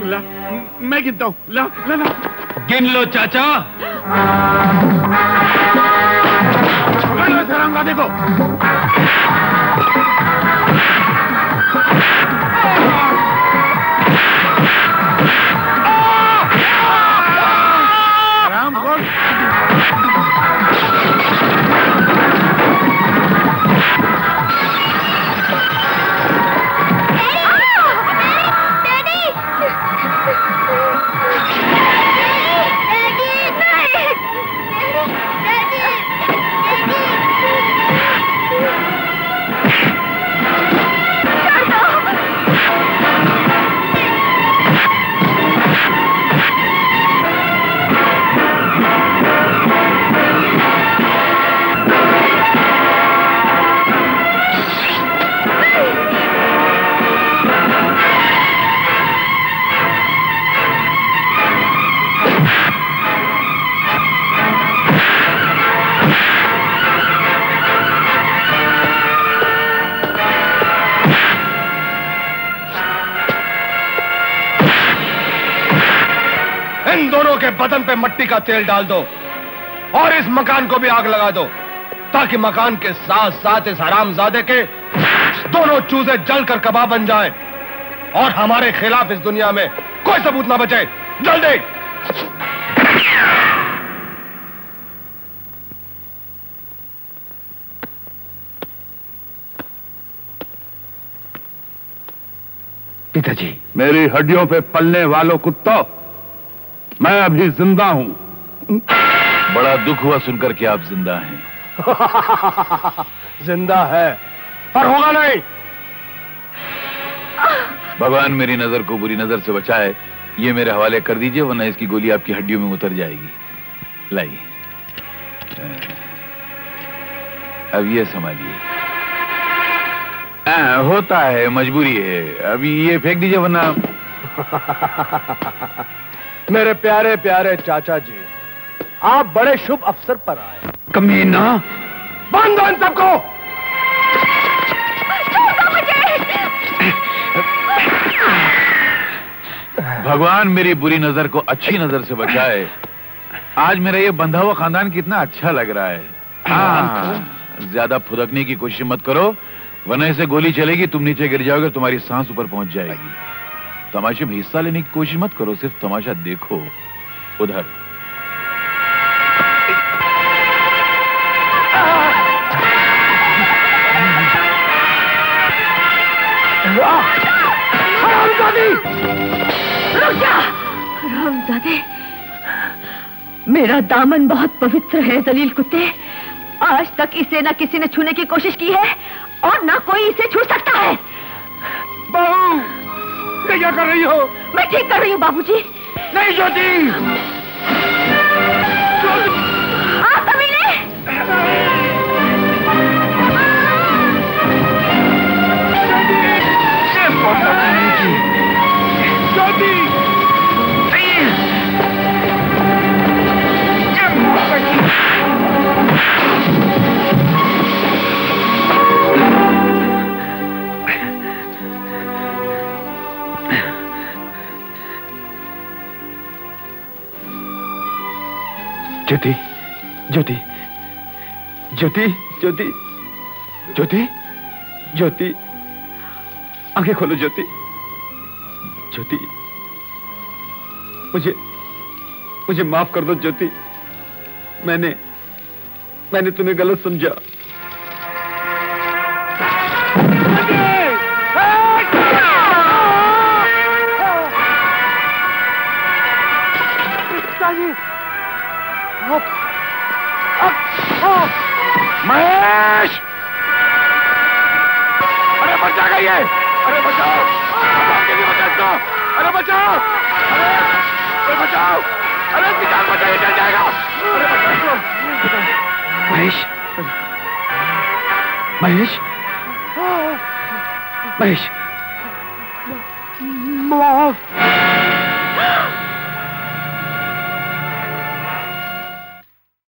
ला, मैं गिनता हूँ। ला ला ला। गिन लो चाचा। पकड़ लो हरामजादे को। बदन पे मट्टी का तेल डाल दो और इस मकान को भी आग लगा दो, ताकि मकान के साथ साथ इस हरामजादे के दोनों चूजे जलकर कबाब बन जाएं और हमारे खिलाफ इस दुनिया में कोई सबूत ना बचे। जल्दी। पिताजी, मेरी हड्डियों पे पलने वालों कुत्तों, मैं अभी जिंदा हूं। बड़ा दुख हुआ सुनकर कि आप जिंदा हैं। जिंदा है पर होगा नहीं। भगवान मेरी नजर को बुरी नजर से बचाए। ये मेरे हवाले कर दीजिए, वरना इसकी गोली आपकी हड्डियों में उतर जाएगी। लाइए, अब ये संभालिए। होता है, मजबूरी है। अभी ये फेंक दीजिए, वरना मेरे प्यारे प्यारे चाचा जी, आप बड़े शुभ अवसर पर आए। कमीना, बंद दो इन सबको। भगवान मेरी बुरी नजर को अच्छी नजर से बचाए। आज मेरा ये बंधा हुआ खानदान कितना अच्छा लग रहा है। ज्यादा फुदकने की कोशिश मत करो, वरना इसे गोली चलेगी, तुम नीचे गिर जाओगे, तुम्हारी सांस ऊपर पहुंच जाएगी। तमाशे में हिस्सा लेने की कोशिश मत करो, सिर्फ तमाशा देखो। उधर रामजादे, मेरा दामन बहुत पवित्र है जलील कुत्ते। आज तक इसे न किसी ने छूने की कोशिश की है और ना कोई इसे छू सकता है। बहू, क्या कर रही हो? मैं ठीक कर रही हूँ बाबूजी। नहीं ज्योति, आप कमीने। ज्योति, ज्योति, ज्योति, ज्योति, ज्योति, ज्योति, ज्योति, आंखें खोलो ज्योति। ज्योति, मुझे माफ कर दो ज्योति। मैंने तुम्हें गलत समझा। महेश, अरे बचा गई है। अरे बचाओ, अरे बचाओ, अरे बचाओ, अरे किसान बचाइए, चल जाएगा। अरे बचाओ। महेश, महेश, महेश, माफ